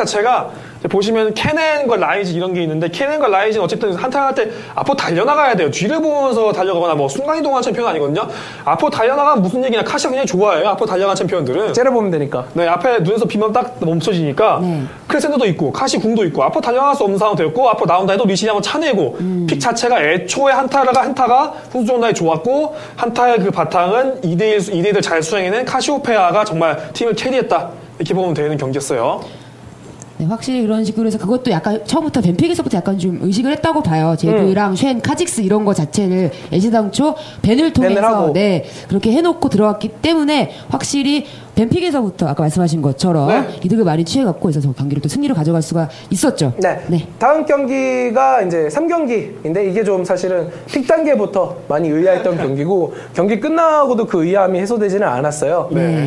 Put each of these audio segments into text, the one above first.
자체가 보시면 캐넨과 라이즈 이런 게 있는데 캐넨과 라이즈는 어쨌든 한타 할 때 앞으로 달려나가야 돼요. 뒤를 보면서 달려가거나 뭐 순간이동하는 챔피언 아니거든요. 앞으로 달려나가면 무슨 얘기냐. 카시가 굉장히 좋아해요. 앞으로 달려가는 챔피언들은. 째려보면 되니까. 네, 앞에 눈에서 비면 딱 멈춰지니까 크레센도도 있고 카시 궁도 있고 앞으로 달려나갈 수 없는 상황 되었고 앞으로 나온다 해도 리신이 한번 차내고 픽 자체가 애초에 한타가 훈수존나에 좋았고 한타의 그 바탕은 2대1을 잘 수행해낸 카시오페아가 정말 팀을 캐리했다. 이렇게 보면 되는 경기였어요. 네, 확실히 그런 식으로 해서 그것도 약간 처음부터 벤픽에서부터 약간 좀 의식을 했다고 봐요. 제드랑 쉔, 카직스 이런 거 자체를 애시당초 벤을 통해서 네, 그렇게 해놓고 들어왔기 때문에 확실히 벤픽에서부터 아까 말씀하신 것처럼 이득을 많이 취해갖고 있어서 경기를 또 승리로 가져갈 수가 있었죠. 네. 다음 경기가 이제 3경기인데 이게 좀 사실은 픽 단계부터 많이 의아했던 경기고 경기 끝나고도 그 의아함이 해소되지는 않았어요.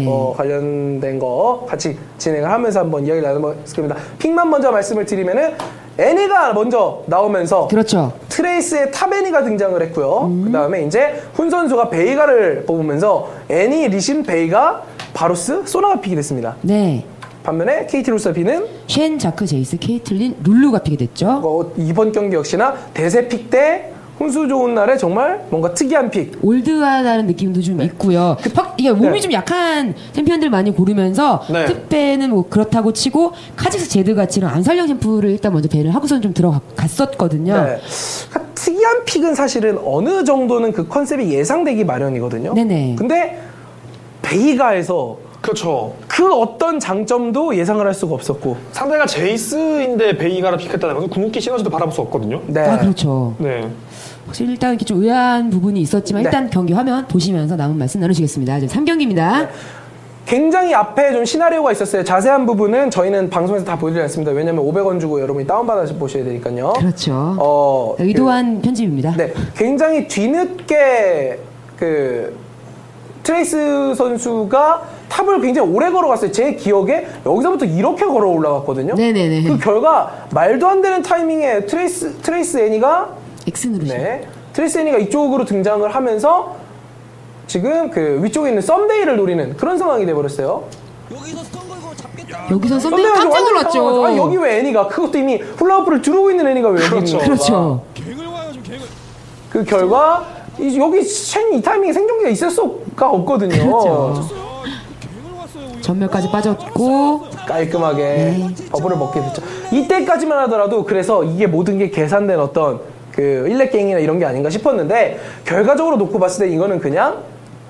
관련된 거 같이 진행을 하면서 한번 이야기를 나눠보겠습니다. 픽만 먼저 말씀을 드리면은 애니가 먼저 나오면서 그렇죠. 트레이스의 탑 애니가 등장을 했고요. 그 다음에 이제 훈 선수가 베이가를 뽑으면서 애니, 리신, 베이가, 바루스, 소나가 픽이 됐습니다. 네. 반면에 KT 로스비는 쉔, 자크, 제이스, 케이틀린, 룰루가 픽이 됐죠. 이번 경기 역시나 대세 픽 때 훈수 좋은 날에 정말 뭔가 특이한 픽. 올드하다는 느낌도 좀 있고요. 이게 몸이 좀 약한 챔피언들 많이 고르면서 특배는 뭐 그렇다고 치고 카직스 제드 같이 이런 안살령 챔프를 일단 먼저 배를 하고선 좀 들어갔었거든요. 그러니까 특이한 픽은 사실은 어느 정도는 그 컨셉이 예상되기 마련이거든요. 네네. 근데 베이가에서 그렇죠. 그 어떤 장점도 예상을 할 수가 없었고 상대가 제이스인데 베이가를 픽했다는 것은 궁극기 시너지도 바라볼 수 없거든요. 아 그렇죠. 네. 확실히 일단 이렇게 좀 의아한 부분이 있었지만 일단 경기 화면 보시면서 남은 말씀 나누시겠습니다. 지금 3경기입니다. 굉장히 앞에 좀 시나리오가 있었어요. 자세한 부분은 저희는 방송에서 다 보여드리지 않습니다. 왜냐면 500원 주고 여러분이 다운받아서 보셔야 되니까요. 그렇죠. 의도한 편집입니다. 네, 굉장히 뒤늦게 트레이스 선수가 탑을 굉장히 오래 걸어갔어요. 제 기억에 여기서부터 이렇게 걸어 올라갔거든요. 네네네. 그 결과 말도 안 되는 타이밍에 트레이스 애니가 X 누르시죠. 트레이스 애니가 이쪽으로 등장을 하면서 지금 그 위쪽에 있는 썸데이를 노리는 그런 상황이 돼버렸어요. 여기서 썸데이 깜짝 놀랐죠. 아니, 여기 왜 애니가 그것도 이미 훌라후프를 두르고 있는 애니가 왜 여기 있는 거야? 그렇죠. 그 결과 여기 쉔 이 타이밍에 생존기가 있을 수가 없거든요. 그렇죠. 전멸까지 빠졌고 깔끔하게 버블을 먹게 됐죠. 이때까지만 하더라도 그래서 이게 모든 게 계산된 어떤 그 일렉갱이나 이런 게 아닌가 싶었는데 결과적으로 놓고 봤을 때 이거는 그냥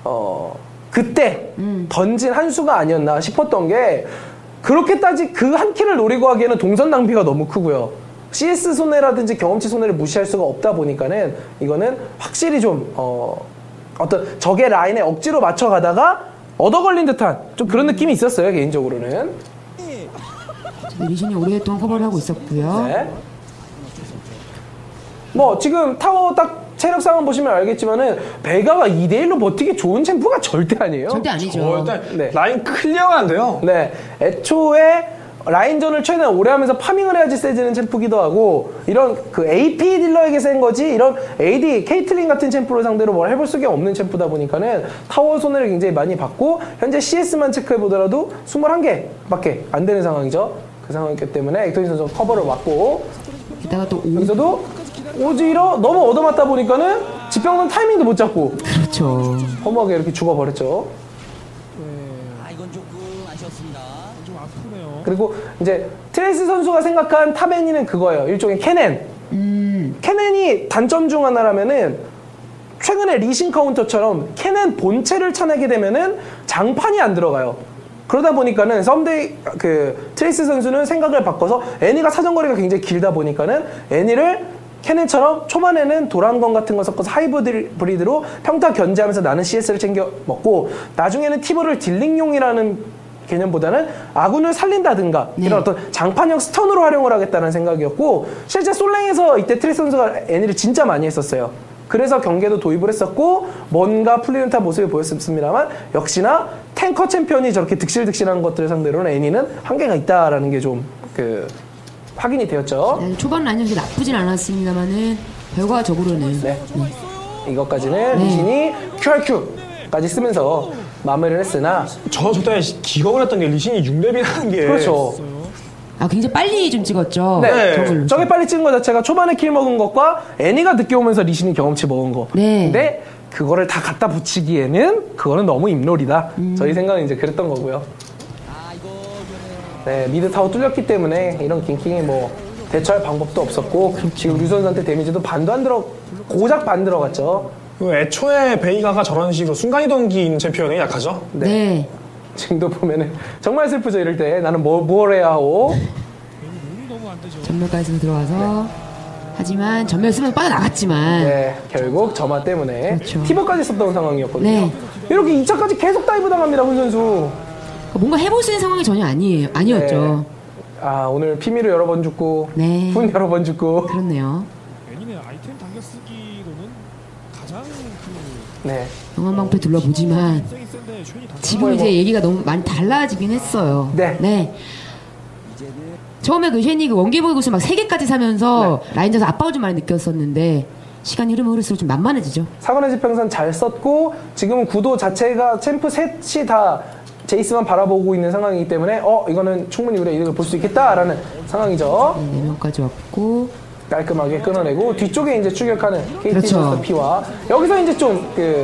그때 던진 한 수가 아니었나 싶었던 게 그렇게 그 한 킬을 노리고 하기에는 동선 낭비가 너무 크고요. CS 손해라든지 경험치 손해를 무시할 수가 없다 보니까는 이거는 확실히 좀 어떤 적의 라인에 억지로 맞춰가다가 얻어 걸린 듯한 좀 그런 느낌이 있었어요. 개인적으로는. 리신이 오랫동안 커버를 하고 있었고요. 뭐 지금 타워 딱 체력 상황 보시면 알겠지만은 베가가 2대1로 버티기 좋은 챔프가 절대 아니에요. 절대 아니죠. 라인 클리어가 안 돼요. 네, 애초에 라인전을 최대한 오래 하면서 파밍을 해야지 세지는 챔프기도 하고 이런 그 AP 딜러에게 센 거지 이런 AD, 케이틀린 같은 챔프를 상대로 뭘 해볼 수가 없는 챔프다 보니까는 타워 손해를 굉장히 많이 받고 현재 CS만 체크해보더라도 21개밖에 안 되는 상황이죠. 그 상황이기 때문에 액터니 선수가 커버를 맞고 게다가 또 여기서도 오지로 너무 얻어맞다 보니까는 지평선 타이밍도 못 잡고 그렇죠. 허무하게 이렇게 죽어버렸죠. 이건 조금 아쉬웠습니다. 좀 아프네요. 그리고 이제 트레이스 선수가 생각한 탑애니는 그거예요. 일종의 캐넨. 캐넨이 단점 중 하나라면은 최근에 리신 카운터처럼 캐넨 본체를 차내게 되면은 장판이 안 들어가요. 그러다 보니까는 썸데이 트레이스 선수는 생각을 바꿔서 애니가 사정거리가 굉장히 길다 보니까는 애니를 캐넨처럼 초반에는 도란건 같은 거 섞어서 하이브리드로 평타 견제하면서 나는 CS를 챙겨 먹고 나중에는 티버를 딜링용이라는 개념보다는 아군을 살린다든가 이런 어떤 장판형 스턴으로 활용을 하겠다는 생각이었고 실제 솔랭에서 이때 트레이스 선수가 애니를 진짜 많이 했었어요. 그래서 경계도 도입을 했었고 뭔가 풀리는 타 모습을 보였습니다만 역시나 탱커 챔피언이 저렇게 득실득실한 것들을 상대로는 애니는 한계가 있다라는 게 좀 확인이 되었죠. 네, 초반 라인이 나쁘진 않았습니다만은 결과적으로는 이것까지는 리신이 QRQ까지 쓰면서 마무리를 했으나 저때 기겁을 했던 게 리신이 6렙이라는 게 그렇죠. 굉장히 빨리 좀 찍었죠. 네. 저게 빨리 찍은 것 자체가 초반에 킬 먹은 것과 애니가 늦게 오면서 리신이 경험치 먹은 거. 네. 근데 그거를 다 갖다 붙이기에는 그거는 너무 입놀이다. 저희 생각은 이제 그랬던 거고요. 네, 미드 타워 뚫렸기 때문에 이런 갱킹이 뭐 대처할 방법도 없었고 지금 류 선수한테 데미지도 반도 안 고작 반 들어갔죠. 애초에 베이가가 저런 식으로 순간이동기 있는 챔피언이 약하죠. 네. 지금도 보면은 정말 슬프죠. 이럴 때 나는 뭘 해야 하고 전멸까지 들어와서 하지만 전멸 쓰면 빠져나갔지만 네, 결국 저마 때문에 그렇죠. 티버까지 썼던 상황이었거든요. 네. 이렇게 2차까지 계속 다이브 당합니다. 훈 선수. 뭔가 해볼 수 있는 상황이 전혀 아니었죠. 네. 오늘 피미로 여러 번 죽고 네. 훈 여러 번 죽고 그렇네요. 애니는 아이템 당겨 쓰기로는 가장 네. 영화방패 둘러보지만 세기 센데 쉐인이 다 지금 이제 얘기가 너무 많이 달라지긴 했어요. 네. 처음에 그 쉐니 그 원기보이 구슬 막 3개까지 사면서 라인전에서 압박을 좀 많이 느꼈었는데 시간이 흐르면 흐를수록 좀 만만해지죠. 사관의 지평선 잘 썼고 지금은 구도 자체가 챔프 셋이 다 제이스만 바라보고 있는 상황이기 때문에 이거는 충분히 우리가 이득을 볼 수 있겠다라는 상황이죠. 4명까지 왔고 깔끔하게 끊어내고 뒤쪽에 이제 추격하는 KT 그렇죠. P와 여기서 이제 좀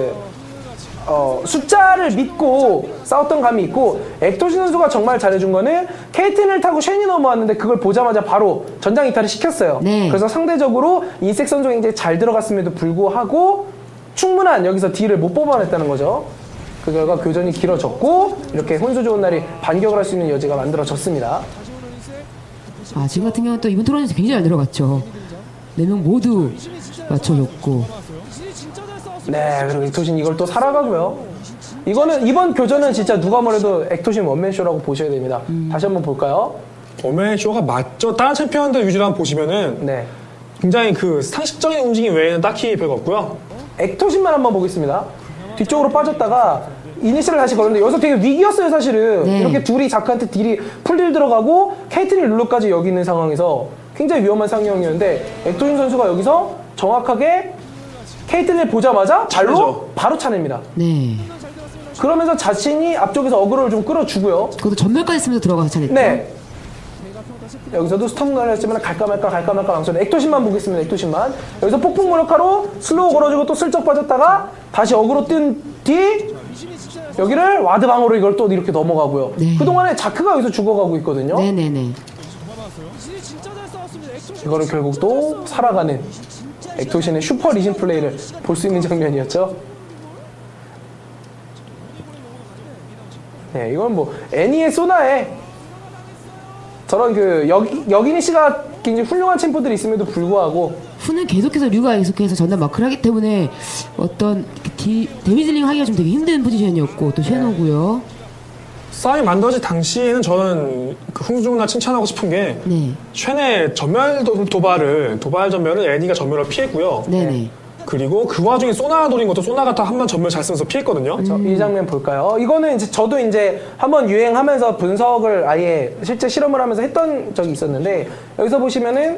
숫자를 믿고 싸웠던 감이 있고 액토시 선수가 정말 잘해준 거는 KT를 타고 쉔이 넘어왔는데 그걸 보자마자 바로 전장 이탈을 시켰어요. 네. 그래서 상대적으로 인색 선수가 굉장히 잘 들어갔음에도 불구하고 충분한 여기서 딜을 못 뽑아냈다는 거죠. 그 결과 교전이 길어졌고 이렇게 혼수 좋은 날이 반격을 할 수 있는 여지가 만들어졌습니다. 지금 같은 경우는 또 이번 토론에서 굉장히 잘 들어갔죠. 4명 모두 맞춰줬고 네, 그리고 액토신 이걸 또 살아가고요. 이번 교전은 진짜 누가 뭐래도 액토신 원맨쇼라고 보셔야 됩니다. 다시 한번 볼까요? 원맨쇼가 맞죠. 다른 챔피언들 위주로 한번 보시면은 네. 굉장히 그 상식적인 움직임 외에는 딱히 별거 없고요. 액토신만 한번 보겠습니다. 뒤쪽으로 빠졌다가 이니시를 다시 걸었는데 여기서 되게 위기였어요, 사실은. 네. 이렇게 둘이 자크한테 딜이 풀딜 들어가고 케이트린 룰루까지 여기 있는 상황에서 굉장히 위험한 상황이었는데 액토신 선수가 여기서 정확하게 케이틀린을 보자마자 발로 바로 차냅니다. 네. 그러면서 자신이 앞쪽에서 어그로를 좀 끌어주고요. 그것도 전멸까지 쓰면서 들어가서 차냈죠. 네. 여기서도 스턴을 했지만 갈까 말까 망설여. 액토신만 보겠습니다. 액토신만. 여기서 폭풍 무력화로 슬로우 걸어주고 또 슬쩍 빠졌다가 다시 어그로 뜬 뒤 여기를 와드 방어로 이걸 또 이렇게 넘어가고요. 네. 그동안에 자크가 여기서 죽어가고 있거든요. 네네네. 이거를 결국 또 살아가는 액토신의 슈퍼 리신 플레이를 볼 수 있는 장면이었죠. 네, 이건 뭐 애니의 소나에 저런 그 여기니 씨가 굉장히 훌륭한 챔프들이 있음에도 불구하고 후는 계속해서 류가 계속해서 전담 마크를 하기 때문에 어떤 데미지링 하기가 좀 되게 힘든 포지션이었고 또 쉐노고요. 싸움이 만들어질 당시에는 저는 그 흥중나 칭찬하고 싶은 게 쉔의 전멸 도발 전멸은 애니가 전멸을 피했고요. 네네. 그리고 그 와중에 소나 노린 것도 소나가 한 번 전멸 잘 쓰면서 피했거든요. 이 장면 볼까요? 이거는 이제 저도 이제 한번 유행하면서 분석을 아예 실제 실험을 하면서 했던 적이 있었는데 여기서 보시면은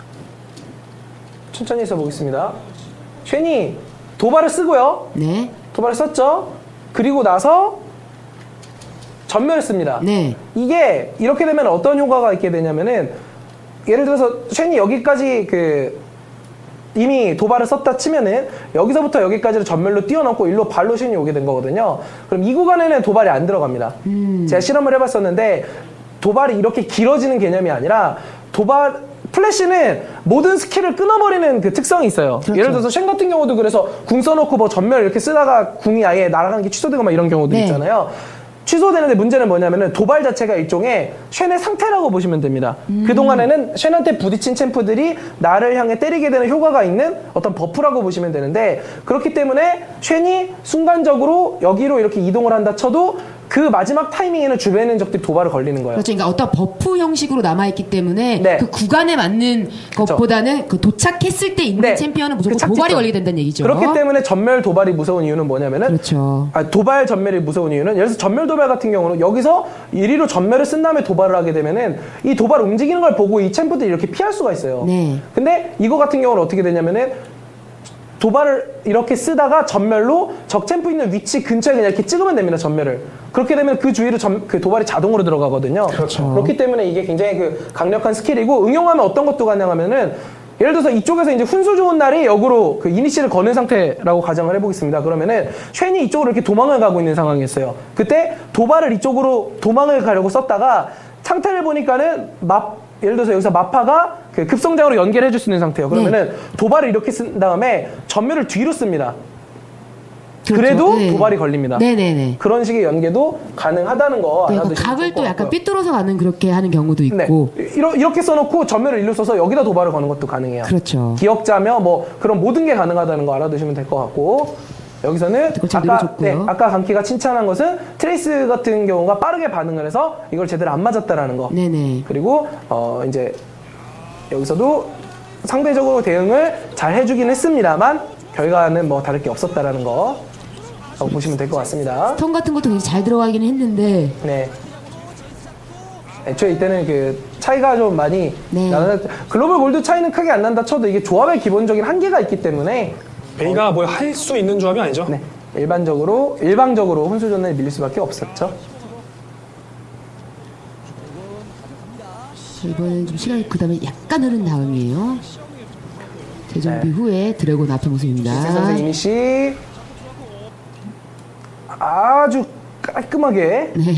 천천히 해서 보겠습니다. 쉔이 도발을 쓰고요. 네. 도발을 썼죠. 그리고 나서 전멸을 씁니다. 네. 이게 이렇게 되면 어떤 효과가 있게 되냐면은 예를 들어서 쉔이 여기까지 이미 도발을 썼다 치면은 여기서부터 여기까지를 전멸로 뛰어넘고 일로 발로 쉔이 오게 된 거거든요. 그럼 이 구간에는 도발이 안 들어갑니다. 제가 실험을 해봤었는데 도발이 이렇게 길어지는 개념이 아니라 플래시는 모든 스킬을 끊어버리는 그 특성이 있어요. 그렇죠. 예를 들어서 쉔 같은 경우도 그래서 궁 써놓고 뭐 전멸 이렇게 쓰다가 궁이 아예 날아가는 게 취소되고 막 이런 경우도 있잖아요. 취소되는데 문제는 뭐냐면은 도발 자체가 일종의 쉔의 상태라고 보시면 됩니다. 그동안에는 쉔한테 부딪힌 챔프들이 나를 향해 때리게 되는 효과가 있는 어떤 버프라고 보시면 되는데 그렇기 때문에 쉔이 순간적으로 여기로 이렇게 이동을 한다 쳐도 그 마지막 타이밍에는 주변에 있는 적들이 도발을 걸리는 거예요. 그렇죠. 그러니까 어떤 버프 형식으로 남아있기 때문에 네. 그 구간에 맞는 것보다는 그 도착했을 때 있는 챔피언은 무조건 도발이 걸리게 된다는 얘기죠. 그렇기 때문에 전멸 도발이 무서운 이유는 뭐냐면은 그렇죠. 도발 전멸이 무서운 이유는 예를 들어서 전멸 도발 같은 경우는 여기서 이리로 전멸을 쓴 다음에 도발을 하게 되면은 이 도발 움직이는 걸 보고 이 챔프들이 이렇게 피할 수가 있어요. 네. 근데 이거 같은 경우는 어떻게 되냐면은 도발을 이렇게 쓰다가 전멸로 적 챔프 있는 위치 근처에 그냥 이렇게 찍으면 됩니다. 전멸을. 그렇게 되면 그 주위로 그 도발이 자동으로 들어가거든요. 그렇죠. 그렇기 때문에 이게 굉장히 그 강력한 스킬이고 응용하면 어떤 것도 가능하면은 예를 들어서 이쪽에서 이제 훈수 좋은 날이 역으로 그 이니시를 거는 상태라고 가정을 해보겠습니다. 그러면은 쉔이 이쪽으로 이렇게 도망을 가고 있는 상황이었어요. 그때 도발을 이쪽으로 도망을 가려고 썼다가 상태를 보니까는 예를 들어서 여기서 마파가 그 급성장으로 연결해 줄 수 있는 상태예요. 그러면은 도발을 이렇게 쓴 다음에 전멸을 뒤로 씁니다. 그렇죠. 그래도 네. 도발이 걸립니다. 네네네. 그런 식의 연계도 가능하다는 거 네, 알아두시면 각을 좋을 것 또 약간 같고요. 삐뚤어서 가는 그렇게 하는 경우도 네. 있고. 이렇게 써놓고 전멸을 일로 써서 여기다 도발을 거는 것도 가능해요. 그렇죠. 기억자며 뭐 그런 모든 게 가능하다는 거 알아두시면 될 것 같고 여기서는 그걸 잘 늘어줬고요. 아까 강키가 칭찬한 것은 트레이스 같은 경우가 빠르게 반응을 해서 이걸 제대로 안 맞았다라는 거. 네네. 그리고 이제 여기서도 상대적으로 대응을 잘 해주긴 했습니다만 결과는 뭐 다를 게 없었다라는 거 보시면 될 것 같습니다. 턴 같은 것도 굉장히 잘 들어가긴 했는데. 네. 애초에 이때는 그 차이가 좀 많이 네. 글로벌 골드 차이는 크게 안 난다 쳐도 이게 조합의 기본적인 한계가 있기 때문에 베이가 뭐 할 수 있는 조합이 아니죠. 네. 일방적으로 혼수전을 밀릴 수밖에 없었죠. 이번엔 좀 시간이 그 다음에 약간 흐른 다음이에요. 재정비 네. 후에 드래곤 앞에 모습입니다. 이세 선수 이니시 아주 깔끔하게 네.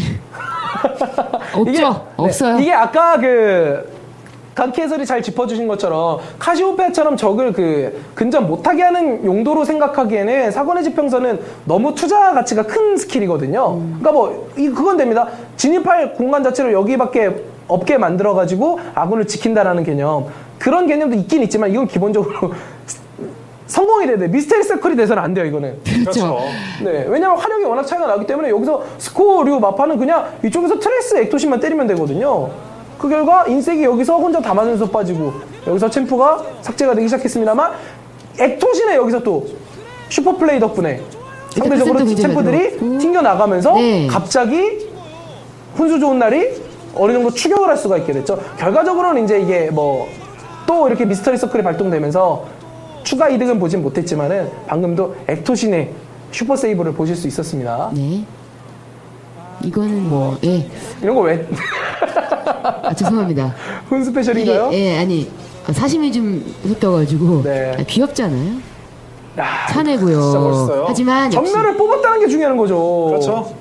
없죠? 없어요. 이게 아까 그 강키 해설이 잘 짚어주신 것처럼 카시오페아처럼 적을 그 근접 못하게 하는 용도로 생각하기에는 사관의 지평선은 너무 투자 가치가 큰 스킬이거든요. 그러니까 뭐 그건 됩니다. 진입할 공간 자체를 여기밖에 없게 만들어가지고 아군을 지킨다라는 개념, 그런 개념도 있긴 있지만 이건 기본적으로 성공이 돼야 돼. 미스테리 서클이 돼서는 안 돼요, 이거는. 그렇죠. 네, 왜냐면 화력이 워낙 차이가 나기 때문에 여기서 스코어류 마파는 그냥 이쪽에서 트레스 액토신만 때리면 되거든요. 그 결과 인색이 여기서 혼자 다 맞으면서 빠지고 여기서 챔프가 삭제가 되기 시작했습니다만 액토신에 여기서 또 슈퍼플레이 덕분에 상대적으로 챔프들이 튕겨나가면서 네. 갑자기 훈수 좋은 날이 어느 정도 추격을 할 수가 있게 됐죠. 결과적으로는 이제 이게 뭐 또 이렇게 미스터리 서클이 발동되면서 추가 이득은 보진 못했지만은 방금도 액토신의 슈퍼 세이브를 보실 수 있었습니다. 네. 이거는 뭐, 예. 이런 거 왜? 아, 죄송합니다. 훈 스페셜인가요? 예, 아니. 사심이 좀 섞여가지고. 네. 아, 귀엽잖아요. 야, 차내고요. 진짜 멋있어요. 하지만. 역시 전멸을 뽑았다는 게 중요한 거죠. 그렇죠.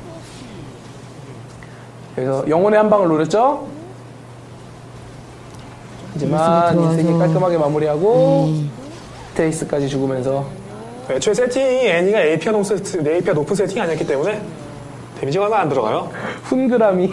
그래서 영혼의 한 방을 노렸죠. 하지만 들어와서. 인생이 깔끔하게 마무리하고 트레이스까지 죽으면서 애초에 세팅이 애니가 AP가 높은 세팅이 아니었기 때문에 데미지가 얼마 안 들어가요. 훈그람이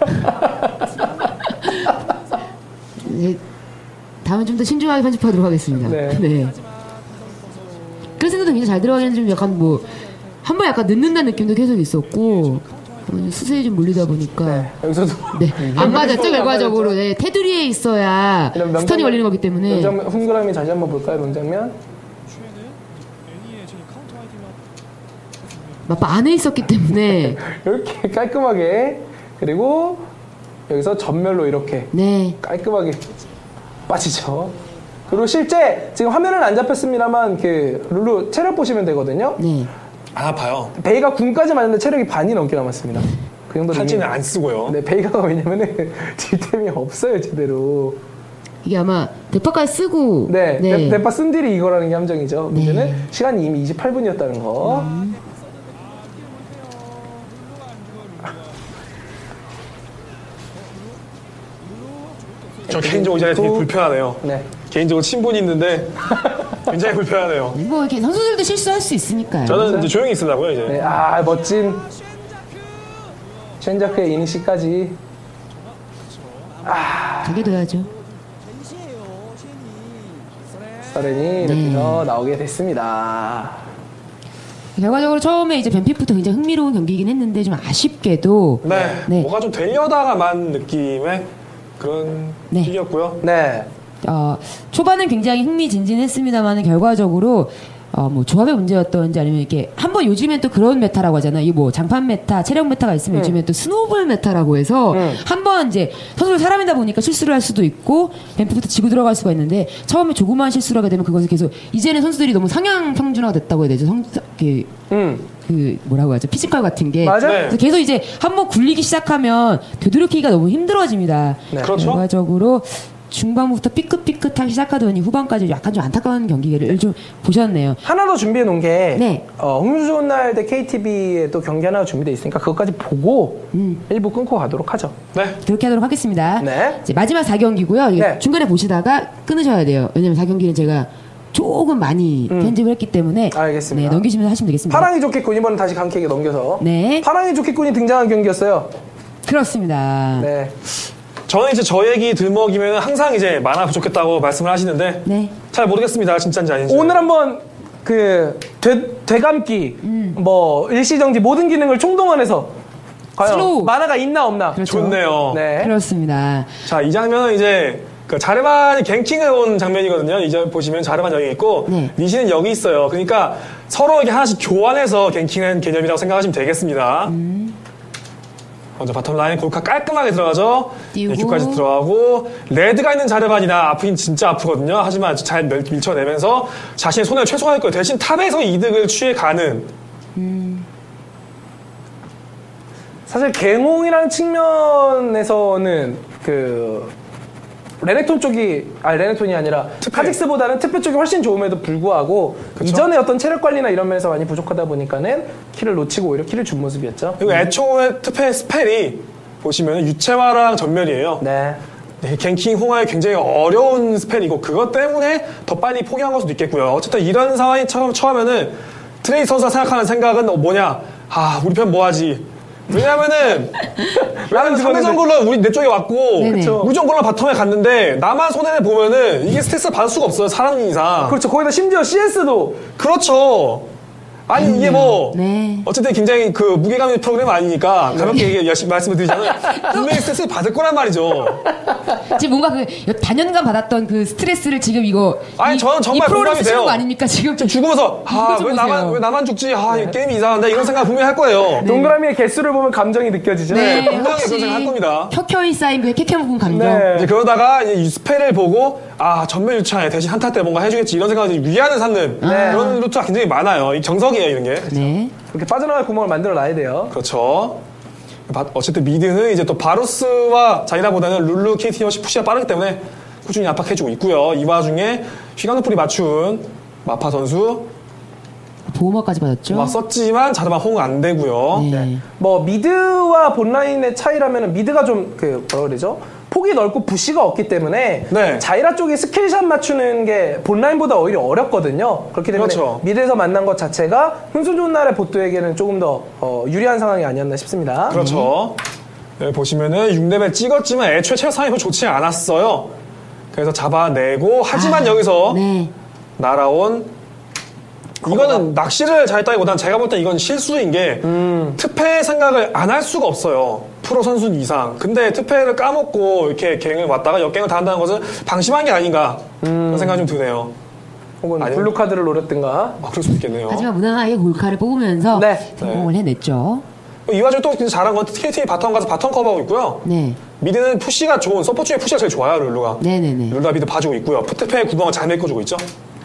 이제 다음에 좀 더 신중하게 편집하도록 하겠습니다. 네. 그래서 굉장히 잘 들어가기는 좀 약간 뭐 한 번 약간 늦는다는 느낌도 계속 있었고 수세에 좀 몰리다 보니까 네, 여기서도 네. 안 맞았죠 결과적으로. 네. 테두리에 있어야 이런 명장면- 스턴이 걸리는 거기 때문에. 명장면, 훈그람이 다시 한번 볼까요, 명장면? 애니의 지금 카운터 아이디가 마파 안에 있었기 때문에. 이렇게 깔끔하게, 그리고 여기서 전멸로 이렇게 네. 깔끔하게 빠지죠. 그리고 실제 지금 화면은 안 잡혔습니다만 그 룰루 체력 보시면 되거든요. 네. 안 아파요. 베이가 군까지 맞는데 체력이 반이 넘게 남았습니다. 그 정도로 팔찌는 안 쓰고요. 네, 베이가가 왜냐면은 딜템이 없어요, 제대로. 이게 아마 대파까지 쓰고. 네, 대파 쓴 딜이 이거라는 게 함정이죠. 문제는 네. 시간이 이미 28분이었다는 거. 저 개인적으로 이제 되게 불편하네요. 네. 개인적으로 친분이 있는데 굉장히 불편하네요. 뭐 이렇게 선수들도 실수할 수 있으니까요. 저는 이제 조용히 있으려고요, 이제. 네, 아, 멋진 쉔자크의 이니시까지. 저게 돼야죠. 서렌이 이렇게 해서 나오게 됐습니다. 결과적으로 처음에 이제 벤픽부터 굉장히 흥미로운 경기이긴 했는데 좀 아쉽게도 네. 뭐가 좀 되려다가만 느낌의 그런 네. 픽이었고요. 네. 초반은 굉장히 흥미진진했습니다만 결과적으로 뭐 조합의 문제였던지 아니면 이렇게 한번 요즘엔 또 그런 메타라고 하잖아요. 이 뭐 장판 메타, 체력 메타가 있으면 요즘엔 또 스노우볼 메타라고 해서 한번 이제 선수를 사람이다 보니까 실수를 할 수도 있고 뱀프부터 지고 들어갈 수가 있는데 처음에 조그마한 실수를 하게 되면 그것을 계속 이제는 선수들이 너무 상향 평준화가 됐다고 해야 되죠. 그 뭐라고 하죠? 피지컬 같은 게. 맞아. 그래서 계속 이제 한번 굴리기 시작하면 되돌이키기가 너무 힘들어집니다. 네. 그렇죠. 결과적으로 중반부터 삐끗삐끗하기 시작하더니 후반까지 약간 좀 안타까운 경기를 좀 보셨네요. 하나 더 준비해 놓은 게 네. 홍수 좋은 날 대 KTB에 또 경기 하나 준비돼 있으니까 그것까지 보고 1부 끊고 가도록 하죠. 네. 그렇게 하도록 하겠습니다. 네. 이제 마지막 4경기고요. 네. 중간에 보시다가 끊으셔야 돼요. 왜냐면 4경기는 제가 조금 많이 편집을 했기 때문에 알겠습니다. 네, 넘기시면서 하시면 되겠습니다. 파랑이 좋겠군 이번엔 다시 강케에게 넘겨서 네. 파랑이 좋겠군이 등장한 경기였어요. 그렇습니다. 네. 저는 이제 저 얘기 들먹이면 항상 이제 만화 부족했다고 말씀을 하시는데 네. 잘 모르겠습니다. 진짜인지 아닌지. 오늘 한번 그 되감기 뭐 일시정지 모든 기능을 총동원해서 과연 슬로우. 만화가 있나 없나. 그렇죠. 좋네요. 네. 그렇습니다. 자, 이 장면은 이제 그 자르반이 갱킹을 온 장면이거든요. 이제 보시면 자르반 여기 있고 네. 리시는 여기 있어요. 그러니까 서로 이렇게 하나씩 교환해서 갱킹한 개념이라고 생각하시면 되겠습니다. 먼저 바텀 라인 골카 깔끔하게 들어가죠. 띄우고. EQ까지 들어가고 레드가 있는 자르반이나 아프긴 진짜 아프거든요. 하지만 잘 밀쳐내면서 자신의 손해를 최소화할 거예요. 대신 탑에서 이득을 취해가는. 사실 갱홍이라는 측면에서는 그 레넥톤 쪽이 레넥톤이 아니라 특패. 카직스보다는 특패 쪽이 훨씬 좋음에도 불구하고 이전에 어떤 체력 관리나 이런 면에서 많이 부족하다 보니까는 킬을 놓치고 오히려 킬을 준 모습이었죠. 그리고 애초에 특패 스펠이 보시면 유채화랑 전멸이에요. 네. 네, 갱킹 홍화에 굉장히 어려운 스펠이고 그것 때문에 더 빨리 포기한 걸 수도 있겠고요. 어쨌든 이런 상황이 처음에는 트레이 선수가 생각하는 생각은 뭐냐? 우리 편 뭐하지? 왜냐면은 상대 정글러 우리 내 쪽에 왔고 네네. 우리 정글러 바텀에 갔는데 나만 손해를 보면은 이게 스트레스 받을 수가 없어요. 사람 이상. 그렇죠. 거기다 심지어 CS도 그렇죠. 아니 이게 뭐 네. 어쨌든 굉장히 그 무게감의 프로그램 아니니까 가볍게 열심히 말씀을 드리자면 분명히 스트레스를 받을 거란 말이죠. 지금 뭔가 그 단연간 받았던 그 스트레스를 지금 이거 아니, 저는 정말 이 프로그램 공감이 쓰는 돼요. 거 아닙니까 지금? 죽으면서 이거 좀 보세요. 왜 나만 죽지? 이 게임이 이상한데 이런 생각 분명히 할 거예요. 동그라미의 개수를 보면 감정이 느껴지죠. 네, 분명히 그런 혹시 생각 할 겁니다. 켜켜이 쌓인 그 캐캐 먹은 감정. 네. 이제 그러다가 이제 스펠을 보고 전멸 유창해 대신 한타 때 뭔가 해주겠지 이런 생각을 위안을 삼는 그런 루트가 굉장히 많아요. 이 정석이에요 이런 게. 네. 그렇게 빠져나갈 구멍을 만들어 놔야 돼요. 그렇죠. 어쨌든 미드는 이제 또 바루스와 자이라보다는 룰루, KT 역시 푸시가 빠르기 때문에 꾸준히 압박해주고 있고요. 이 와중에 휘강노풀이 맞춘 마파 선수 보호막까지 받았죠. 막 썼지만 자르반 호응 안 되고요. 네. 뭐 미드와 본라인의 차이라면 미드가 좀 뭐라 그러죠? 폭이 넓고 부시가 없기 때문에 네. 자이라 쪽에 스킬샷 맞추는 게 본라인보다 오히려 어렵거든요. 그렇기 때문에 그렇죠. 미드에서 만난 것 자체가 흥수 좋은 날의 보트에게는 조금 더 유리한 상황이 아니었나 싶습니다. 그렇죠. 여기 보시면은 6레벨 찍었지만 애초에 체력 상황이 좋지 않았어요. 그래서 잡아내고 하지만 여기서 네. 날아온 이거는 낚시를 잘했다기보단 제가 볼 때 이건 실수인 게 특패 생각을 안 할 수가 없어요. 프로 선수 이상. 근데 특패를 까먹고 이렇게 갱을 왔다가 역갱을 당한다는 것은 방심한 게 아닌가 그런 생각이 좀 드네요. 혹은 아니요. 블루카드를 노렸든가. 그럴 수도 있겠네요. 하지만 무난하게 골카를 뽑으면서 네. 성공을 해냈죠. 이 와중에 또 진짜 잘한 건 KT 바텀 가서 바텀 커버하고 있고요. 네. 미드는 푸시가 좋은 서포 중에 푸시가 제일 좋아요. 룰루가. 네네네. 룰루가 미드 봐주고 있고요. 특패의 구멍을 잘 메꿔주고 있죠.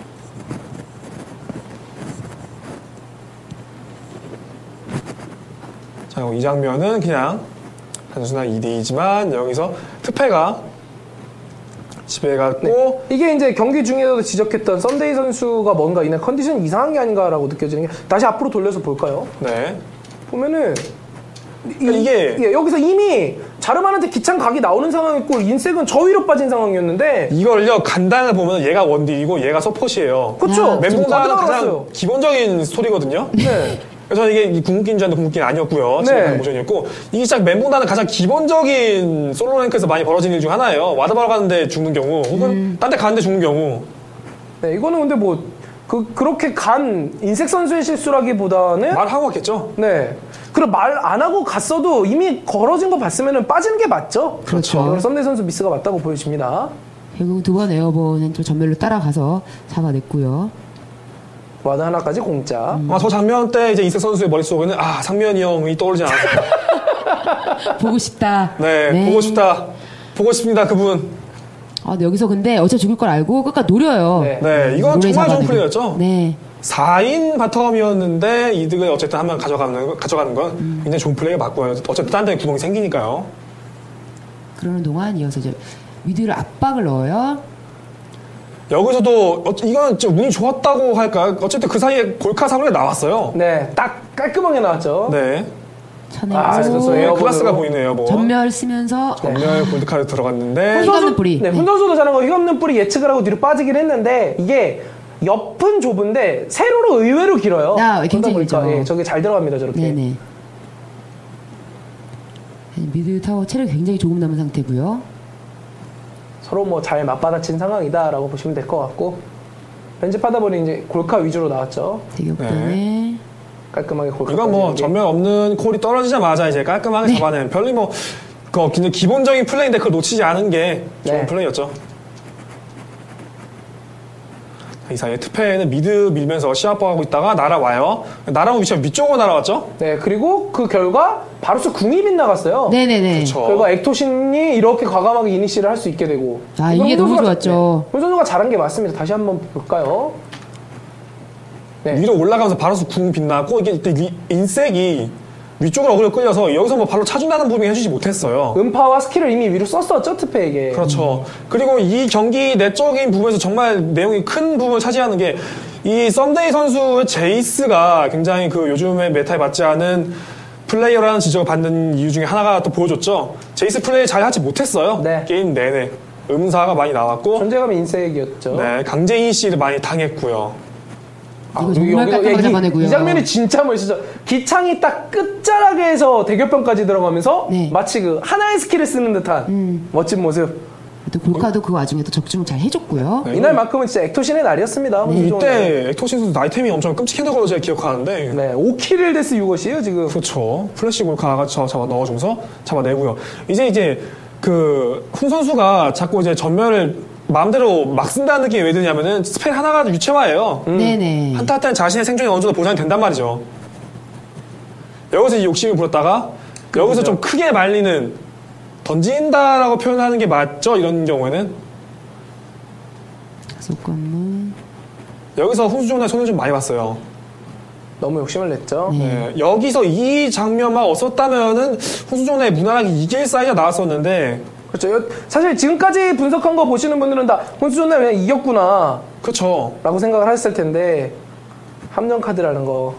자, 이 장면은 그냥 단순한 2대2지만 여기서 특패가 집에 갔고 이게 이제 경기 중에서도 지적했던 썬데이 선수가 뭔가 이날 컨디션 이상한 게 아닌가라고 느껴지는 게 다시 앞으로 돌려서 볼까요? 네. 보면은 이게 여기서 이미 자르반한테 기창 각이 나오는 상황이었고 인색은 저 위로 빠진 상황이었는데 이걸요 간단하게 보면 얘가 원딜이고 얘가 서폿이에요. 그렇죠. 멘붕단은 가장 빠져나갔어요. 기본적인 스토리거든요. 네. 그래서 이게 궁극기인 줄 알았는데 궁극기는 아니었고요. 네. 지금 모션이었고 이게 딱 멘붕단은 가장 기본적인 솔로 랭크에서 많이 벌어지는 일 중 하나예요. 와드바로 가는데 죽는 경우 혹은 딴 데 가는데 죽는 경우. 네, 이거는 근데 뭐 그렇게 간 인색 선수의 실수라기보다는 말하고 갔겠죠. 네. 그리고 말 안 하고 갔어도 이미 걸어진 거 봤으면 빠지는 게 맞죠. 그렇죠. 썬데이 선수 미스가 맞다고 보여집니다. 결국 두 번 에어본은 또 전멸로 따라가서 잡아냈고요. 와드 하나까지 공짜. 저 장면 때 이제 이세 선수의 머릿속에는 상면이 형이 떠오르지 않았을까. 보고 싶다. 네, 보고 싶다. 보고 싶습니다, 그분. 근데 여기서 근데 어차피 죽을 걸 알고 끝까지 노려요. 네, 이건 노래 정말 좋은 잡아내고. 플레이였죠. 네. 4인 바텀이었는데 이득을 어쨌든 한 명 가져가는 건 굉장히 좋은 플레이가 맞고요. 어쨌든 딴 데에 구멍이 생기니까요. 그러는 동안 이어서 이제 미드를 압박을 넣어요. 여기서도 이건 좀 운이 좋았다고 할까? 어쨌든 그 사이에 골카 사거리가 나왔어요. 네, 딱 깔끔하게 나왔죠. 네. 쳐내고 에어본으로. 클래스가 보이네요. 뭐. 전멸 쓰면서 전멸 골드카드 들어갔는데 휘감는 뿌리. 네, 훈 선수도 잘한 거 휘감는 뿌리 예측을 하고 뒤로 빠지긴 했는데 이게 옆은 좁은데 세로로 의외로 길어요. 굉장히 그러다 보니까, 길죠. 예, 저게 잘 들어갑니다, 저렇게. 네네. 미드 타워 체력이 굉장히 조금 남은 상태고요. 서로 뭐 잘 맞받아친 상황이다라고 보시면 될 것 같고 편집하다 보니 이제 골카 위주로 나왔죠. 대격변에 깔끔하게 골카. 이건 뭐 전멸 없는 콜이 떨어지자마자 이제 깔끔하게 잡아낸 별로 뭐 그냥 기본적인 플레이인데 그걸 놓치지 않은 게 좋은 네. 플레이였죠. 이 사이에 투페는 미드 밀면서 시합하고 있다가 날아와요. 날아온 위치가 위쪽으로 날아왔죠? 네, 그리고 그 결과 바루스 궁이 빗나갔어요. 네네네. 그렇죠. 결과 액토신이 이렇게 과감하게 이니시를 할 수 있게 되고. 이게 이건 너무 훈 선수가- 좋았죠. 네, 훈 선수가 잘한 게 맞습니다. 다시 한번 볼까요? 네. 위로 올라가면서 바로서 궁 빛나고 이게 이때 인색이 위쪽으로 어그로 끌려서 여기서 뭐 발로 차준다는 부분이 해주지 못했어요. 음파와 스킬을 이미 위로 썼었죠, 트페에게. 그렇죠. 그리고 이 경기 내적인 부분에서 정말 내용이 큰 부분을 차지하는 게 이 썸데이 선수의 제이스가 굉장히 그 요즘의 메타에 맞지 않은 플레이어라는 지적을 받는 이유 중에 하나가 또 보여줬죠. 제이스 플레이 잘 하지 못했어요. 네. 게임 내내. 음사가 많이 나왔고 존재감이 인색이었죠. 네, 강제인 씨를 많이 당했고요. 이거 정말 깔끔하게 잡아내고요. 이 장면이 진짜 멋있죠. 기창이 딱 끝자락에서 대결변까지 들어가면서 네. 마치 그 하나의 스킬을 쓰는 듯한 멋진 모습. 또 골카도 그 와중에 또 적중을 잘 해줬고요. 네. 이날만큼은 진짜 액토신의 날이었습니다. 이때 액토신 선수 아이템이 엄청 끔찍했던 걸로 제가 기억하는데 네, 5킬을 데스 6것이에요 지금. 그렇죠. 플래시 골카가 잡아 넣어주면서 잡아내고요. 이제 그 훈 선수가 자꾸 이제 전멸을 마음대로 막 쓴다는 느낌이 왜 드냐면은 스펠 하나가 유체화예요. 네네. 한타 때는 자신의 생존이 어느 정도 보장이 된단 말이죠. 여기서 이제 욕심을 부렸다가 여기서 좀 크게 말리는 던진다라고 표현하는 게 맞죠? 이런 경우에는 속건문. 여기서 훈수종나의 손을 좀 많이 봤어요. 너무 욕심을 냈죠. 네, 여기서 이 장면만 없었다면은 훈수종나의 무난하게 이길 사이가 나왔었는데 그렇죠. 사실 지금까지 분석한 거 보시는 분들은 다 혼수존나 그냥 이겼구나 그렇죠. 라고 생각을 하셨을 텐데 함정 카드라는 거.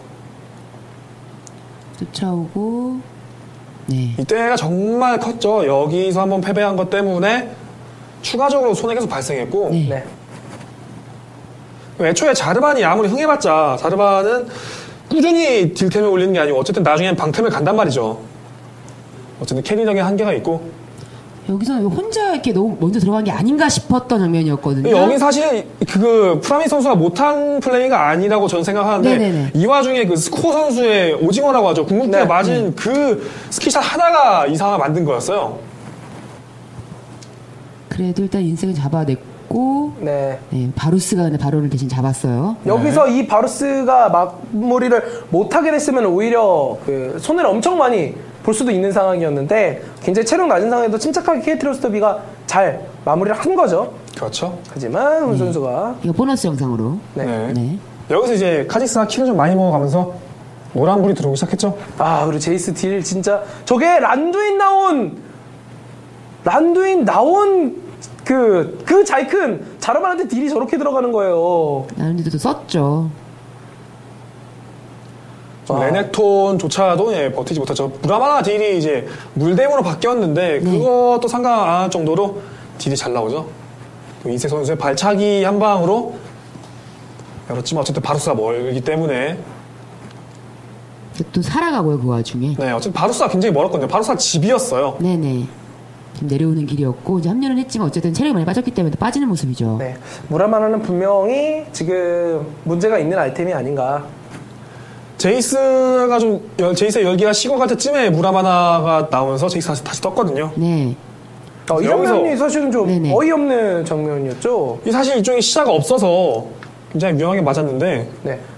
쫓아오고. 네. 이때가 정말 컸죠. 여기서 한번 패배한 것 때문에 추가적으로 손해가 계속 발생했고 네. 네. 애초에 자르반이 아무리 흥해봤자 자르반은 꾸준히 딜템을 올리는 게 아니고 어쨌든 나중엔 방템을 간단 말이죠. 어쨌든 캐리력의 한계가 있고 여기서는 혼자 이렇게 너무 먼저 들어간 게 아닌가 싶었던 장면이었거든요. 여기 사실 그 프라미 선수가 못한 플레이가 아니라고 저는 생각하는데 네네네. 이 와중에 그 스코어 선수의 오징어라고 하죠. 궁극기가 네. 맞은 그 스킬샷 하나가 이 상황을 만든 거였어요. 그래도 일단 인생을 잡아냈고. 네. 네, 바루스가 근데 바로를 대신 잡았어요. 여기서 이 바루스가 마무리를 못하게 됐으면 오히려 그 손해를 엄청 많이 볼 수도 있는 상황이었는데 굉장히 체력 낮은 상황에도 침착하게 케이트로스터비가 잘 마무리를 한 거죠. 그렇죠. 하지만 훈 선수가 이거 보너스 영상으로. 네. 네. 여기서 이제 카직스가 키를 좀 많이 먹어가면서 노란불이 들어오기 시작했죠. 그리고 제이스 딜 진짜 저게 란두인 나온 그 자이큰 자르반한테 딜이 저렇게 들어가는 거예요. 나름대로 썼죠. 레넥톤조차도 버티지 못하죠. 무라마나 딜이 이제 물댐으로 바뀌었는데 그것도 상관 안 할 정도로 딜이 잘 나오죠. 인세 선수의 발차기 한 방으로 열었지만 어쨌든 바루스가 멀기 때문에 또 살아가고요, 그 와중에. 네, 어쨌든 바루스가 굉장히 멀었거든요. 바루스가 집이었어요. 네네. 지금 내려오는 길이었고 이제 합류는 했지만 어쨌든 체력이 많이 빠졌기 때문에 빠지는 모습이죠. 네, 무라마나는 분명히 지금 문제가 있는 아이템이 아닌가. 제이스가 제이스의 열기가 식어갈 때쯤에 무라마나가 나오면서 제이스 다시 떴거든요. 네. 이 장면이 여기서- 사실은 좀 네네. 어이없는 장면이었죠. 이 사실 이쪽에 시야가 없어서 굉장히 위험하게 맞았는데 네.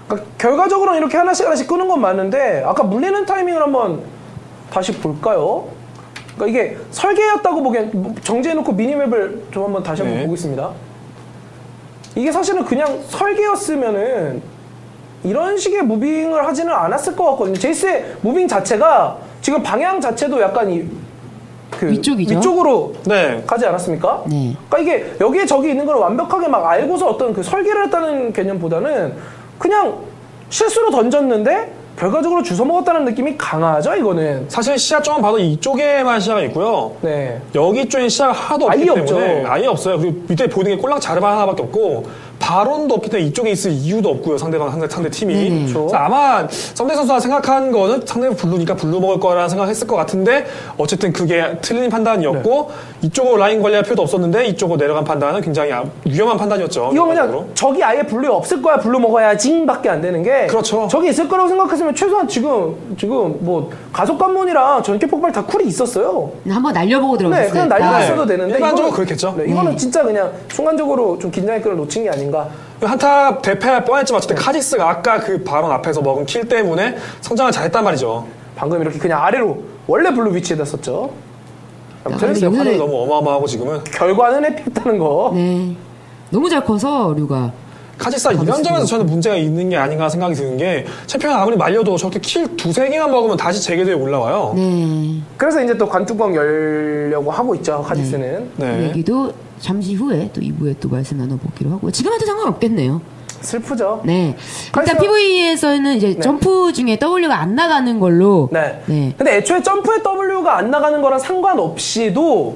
그러니까 결과적으로는 이렇게 하나씩 끄는 건 맞는데 아까 물리는 타이밍을 한번 다시 볼까요? 그러니까 이게 설계였다고 보기엔 정지해놓고 미니맵을 좀 한번 다시 한번 보겠습니다. 이게 사실은 그냥 설계였으면은 이런 식의 무빙을 하지는 않았을 것 같거든요. 제이스의 무빙 자체가 지금 방향 자체도 약간 위쪽으로 가지 않았습니까? 네. 그러니까 이게 여기에 저기 있는 걸 완벽하게 막 알고서 어떤 그 설계를 했다는 개념보다는 그냥 실수로 던졌는데 결과적으로 주워 먹었다는 느낌이 강하죠, 이거는. 사실 시야점만 봐도 이쪽에만 시야가 있고요. 네. 여기 쪽에 시야가 하나도 없기 때문에 없죠. 아예 없어요. 그리고 밑에 보이는 게 꼴랑 자르반 하나밖에 없고 발언도 없기 때문에 이쪽에 있을 이유도 없고요. 상대 팀이. 그렇죠. 아마 썸네 선수가 생각한 거는 상대가 블루니까 블루 먹을 거라는 생각했을 것 같은데 어쨌든 그게 틀린 판단이었고 이쪽으로 라인 관리할 필요도 없었는데 이쪽으로 내려간 판단은 굉장히 위험한 판단이었죠. 이거 그냥 저기 아예 블루 없을 거야, 블루 먹어야지 밖에 안 되는 게 그렇죠. 저기 있을 거라고 생각했으면 최소한 지금 뭐 가속 관문이랑 전기 폭발 다 쿨이 있었어요. 한번 날려보고 들어갔어요. 네, 그냥 날려갔어도 되는데 일반적으로 그렇겠죠. 네, 이거는 진짜 그냥 순간적으로 좀 긴장의 끈을 놓친 게 아닌가. 한타 대패할 뻔했지만 어쨌든 카직스가 아까 그 발언 앞에서 먹은 킬 때문에 성장을 잘했단 말이죠. 방금 이렇게 그냥 아래로 원래 블루 위치에다 썼죠. 테니스의 화력이 너무 어마어마하고 지금은 결과는 해피했다는 거. 네. 너무 잘 커서 류가 카직스가 이런 점에서 저는 문제가 있는 게 아닌가 생각이 드는 게 챔피언 아무리 말려도 저렇게 킬 두세 개만 먹으면 다시 재계도에 올라와요. 네. 그래서 이제 또 관뚜껑 열려고 하고 있죠, 카직스는. 네. 얘기도 잠시 후에 또 2부에 또 말씀 나눠보기로 하고 지금 해도 상관없겠네요. 슬프죠. 네. 일단 PV에서는 이제 점프 중에 W가 안 나가는 걸로. 네. 네. 근데 애초에 점프에 W가 안 나가는 거랑 상관없이도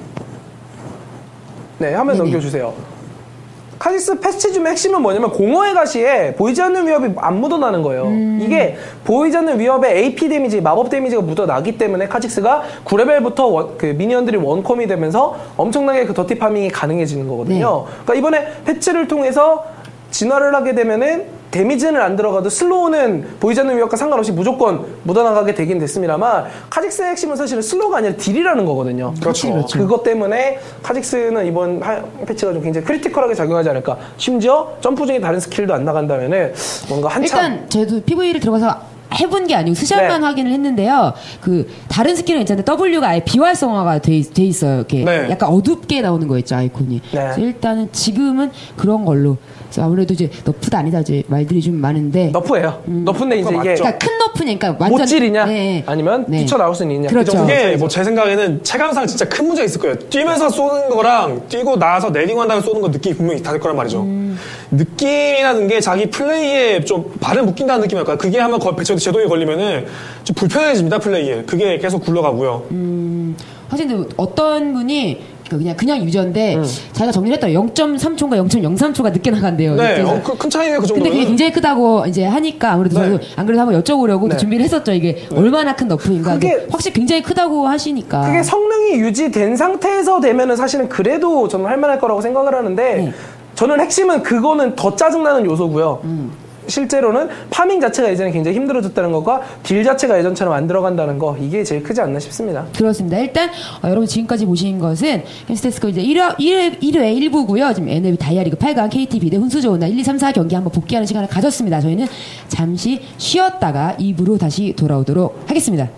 네, 화면 넘겨주세요. 카직스 패치즘의 핵심은 뭐냐면 공허의 가시에 보이지 않는 위협이 안 묻어나는 거예요. 이게 보이지 않는 위협에 AP 데미지, 마법 데미지가 묻어나기 때문에 카직스가 9레벨부터 그 미니언들이 원컴이 되면서 엄청나게 그 더티 파밍이 가능해지는 거거든요. 그러니까 이번에 패치를 통해서 진화를 하게 되면은 데미지는 안 들어가도 슬로우는 보이지 않는 위협과 상관없이 무조건 묻어나가게 되긴 됐습니다만 카직스의 핵심은 사실은 슬로우가 아니라 딜이라는 거거든요. 그렇죠. 그것 때문에 카직스는 이번 패치가 좀 굉장히 크리티컬하게 작용하지 않을까. 심지어 점프 중에 다른 스킬도 안 나간다면은 뭔가 한참 일단 저도 PV를 들어가서 해본 게 아니고 스샷만 확인을 했는데요. 그 다른 스킬은 있잖아요. W가 아예 비활성화가 돼 있어요. 이렇게 약간 어둡게 나오는 거 있죠, 아이콘이. 그래서 일단은 지금은 그런 걸로. 그래서 아무래도 이제 너프도 아니다 이제 말들이 좀 많은데. 너프예요. 너프인데 이제 이게 그러니까 큰 너프니까 완전 못질이냐 아니면 뛰쳐나올 수 있냐. 그렇죠. 그게 뭐 제 생각에는 체감상 진짜 큰 문제가 있을 거예요. 뛰면서 쏘는 거랑 뛰고 나서 내리고 한 다음에 쏘는 거 느낌이 분명히 다를 거란 말이죠. 느낌이라는 게 자기 플레이에 좀 발을 묶인다는 느낌이 할까요? 그게 한번 제도에 걸리면은 좀 불편해집니다, 플레이에. 그게 계속 굴러가고요. 사실 근데 어떤 분이 그냥 유저인데 자기가 정리를 했더니 0.3초인가 0.03초가 늦게 나간대요. 네, 큰 차이네요, 그 정도는. 근데 그게 굉장히 크다고 이제 하니까 아무래도 저도 안 그래도 한번 여쭤보려고 준비를 했었죠. 이게 얼마나 큰 너프인가. 그게 확실히 굉장히 크다고 하시니까. 그게 성능이 유지된 상태에서 되면은 사실은 그래도 저는 할만할 거라고 생각을 하는데 저는 핵심은 그거는 더 짜증나는 요소고요. 실제로는 파밍 자체가 예전에 굉장히 힘들어졌다는 것과 딜 자체가 예전처럼 안 들어간다는 거 이게 제일 크지 않나 싶습니다. 그렇습니다. 일단 여러분 지금까지 보신 것은 햄스테스컵 이제 1회 1부고요. 지금 NLB 다이아리그 8강 KT 비대 훈수 좋은 날 1, 2, 3, 4 경기 한번 복귀하는 시간을 가졌습니다. 저희는 잠시 쉬었다가 2부로 다시 돌아오도록 하겠습니다.